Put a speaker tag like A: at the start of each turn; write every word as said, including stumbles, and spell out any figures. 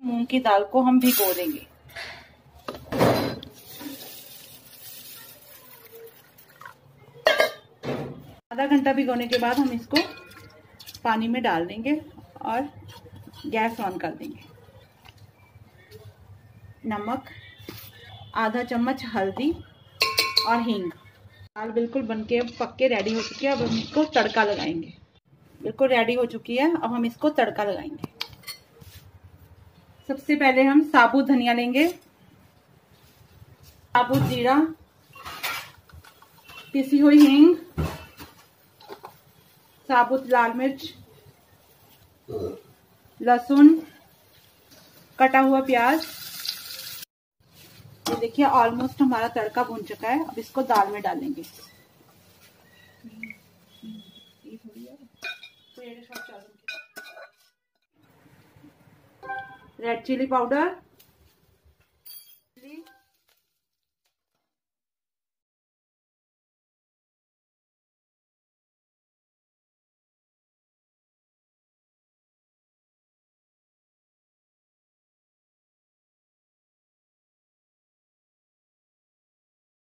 A: मूंग की दाल को हम भिगो देंगे। आधा घंटा भिगोने के बाद हम इसको पानी में डाल देंगे और गैस ऑन कर देंगे। नमक, आधा चम्मच हल्दी और हींग। दाल बिल्कुल बनके पक के रेडी हो चुकी है। अब हम इसको तड़का लगाएंगे। बिल्कुल रेडी हो चुकी है। अब हम इसको तड़का लगाएंगे। सबसे पहले हम साबुत धनिया लेंगे, साबुत जीरा, पिसी हुई हींग, साबुत लाल मिर्च, लहसुन, कटा हुआ प्याज। ये देखिए ऑलमोस्ट हमारा तड़का भुन चुका है। अब इसको दाल में डालेंगे। Red chilli powder,